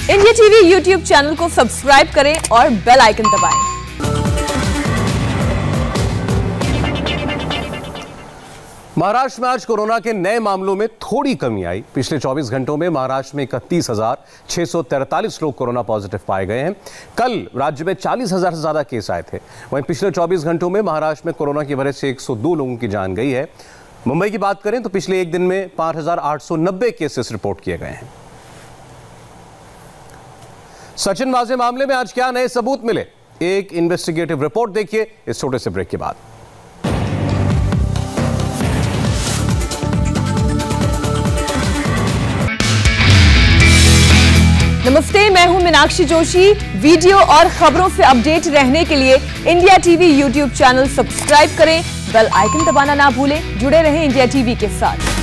India TV YouTube channel को subscribe करें और बेल आइकन दबाएं। महाराष्ट्र में आज कोरोना के नए मामलों में थोड़ी कमी आई। पिछले 24 घंटों में महाराष्ट्र में 31,643 लोग कोरोना पॉजिटिव पाए गए हैं। कल राज्य में 40,000 से ज्यादा केस आए थे। वहीं पिछले 24 घंटों में महाराष्ट्र में कोरोना की वजह से 102 लोगों की जान गई है। मुंबई की बात करें तो पिछले एक दिन में 5,890 केसेस रिपोर्ट किए गए हैं। सचिन वाजे मामले में आज क्या नए सबूत मिले, एक इन्वेस्टिगेटिव रिपोर्ट देखिए इस छोटे से ब्रेक के बाद। नमस्ते, मैं हूं मीनाक्षी जोशी। वीडियो और खबरों से अपडेट रहने के लिए India TV YouTube channel subscribe करें, बेल आइकन दबाना ना भूलें। जुड़े रहें इंडिया टीवी के साथ।